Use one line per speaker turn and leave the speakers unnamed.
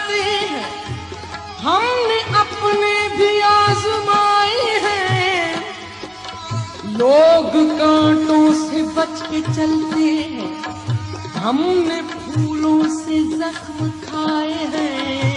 करते हैं, हमने अपने भी आजमाए हैं। लोग कांटों से बच के चलते हैं, हमने फूलों से जख्म खाए हैं।